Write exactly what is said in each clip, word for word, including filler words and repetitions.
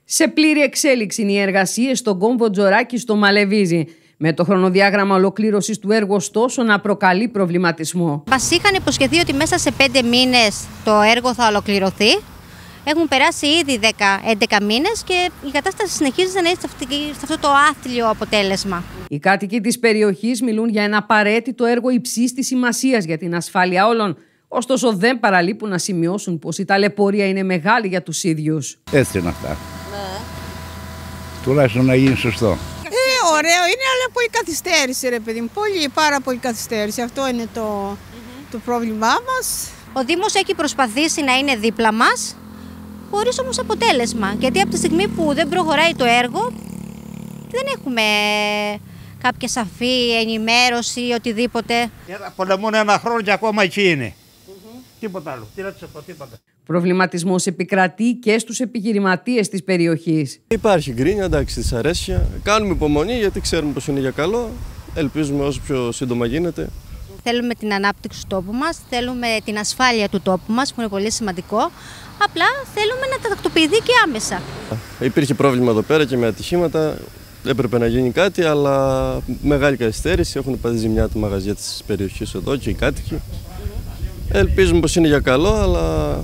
Σε πλήρη εξέλιξη είναι οι εργασίες στον κόμβο Τζοράκη στο Μαλεβίζι, με το χρονοδιάγραμμα ολοκλήρωσης του έργου ωστόσο να προκαλεί προβληματισμό. Μας είχαν υποσχεθεί ότι μέσα σε πέντε μήνες το έργο θα ολοκληρωθεί. Έχουν περάσει ήδη δέκα με έντεκα μήνες και η κατάσταση συνεχίζει να είναι σε αυτό το άθλιο αποτέλεσμα. Οι κάτοικοι της περιοχής μιλούν για ένα απαραίτητο έργο υψής της σημασίας για την ασφάλεια όλων. Ωστόσο, δεν παραλείπουν να σημειώσουν πως η ταλαιπωρία είναι μεγάλη για τους ίδιους. Έτσι είναι αυτά. Ναι. Τουλάχιστον να γίνει σωστό. Ε, ωραίο είναι, αλλά πολύ καθυστέρηση, ρε παιδί μου. Πολύ, πάρα πολύ καθυστέρηση. Αυτό είναι το, mm-hmm. το πρόβλημά μας. Ο Δήμος έχει προσπαθήσει να είναι δίπλα μας, χωρίς όμως αποτέλεσμα. Γιατί από τη στιγμή που δεν προχωράει το έργο, δεν έχουμε κάποια σαφή ενημέρωση ή οτιδήποτε. Πολεμούν ένα χρόνο και ακόμα εκεί είναι. Mm-hmm. Τίποτα άλλο. Τι να τους πω, τίποτα. Προβληματισμός επικρατεί και στους επιχειρηματίες της περιοχής. Υπάρχει γκρίνια, εντάξει, δυσαρέσκεια. Κάνουμε υπομονή γιατί ξέρουμε πως είναι για καλό. Ελπίζουμε όσο πιο σύντομα γίνεται. Θέλουμε την ανάπτυξη του τόπου μας, θέλουμε την ασφάλεια του τόπου μας που είναι πολύ σημαντικό. Απλά θέλουμε να τακτοποιηθεί και άμεσα. Υπήρχε πρόβλημα εδώ πέρα και με ατυχήματα. Έπρεπε να γίνει κάτι, αλλά μεγάλη καθυστέρηση. Έχουν πάθει ζημιά τα μαγαζιά της περιοχής εδώ και οι κάτοικοι. Ελπίζουμε πως είναι για καλό, αλλά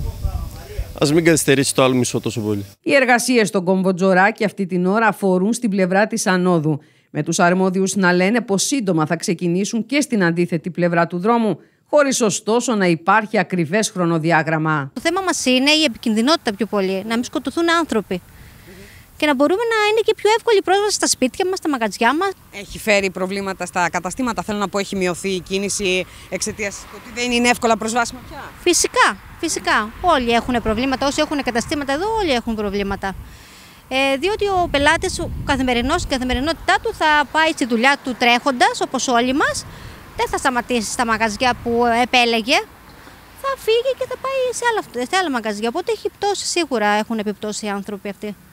ας μην καθυστερήσει το άλλο μισό τόσο πολύ. Οι εργασίες στον κόμβο Τζοράκη αυτή την ώρα αφορούν στην πλευρά της ανόδου, με τους αρμόδιους να λένε πως σύντομα θα ξεκινήσουν και στην αντίθετη πλευρά του δρόμου, χωρίς ωστόσο να υπάρχει ακριβές χρονοδιάγραμμα. Το θέμα μας είναι η επικινδυνότητα πιο πολύ, να μην σκοτωθούν άνθρωποι. Και να μπορούμε να είναι και πιο εύκολη πρόσβαση στα σπίτια μας, στα μαγαζιά μας. Έχει φέρει προβλήματα στα καταστήματα, θέλω να πω, έχει μειωθεί η κίνηση εξαιτίας του ότι δεν είναι εύκολα προσβάσιμα πια. Φυσικά, φυσικά. Όλοι έχουν προβλήματα, όσοι έχουν καταστήματα εδώ όλοι έχουν προβλήματα. Ε, διότι ο πελάτης, ο καθημερινός, στην καθημερινότητά του θα πάει στη δουλειά του τρέχοντας, όπως όλοι μας. Δεν θα σταματήσει στα μαγαζιά που επέλεγε. Θα φύγει και θα πάει σε άλλα, σε άλλα μαγαζιά. Οπότε έχει πτώσει, σίγουρα έχουν επιπτώσει οι άνθρωποι αυτοί.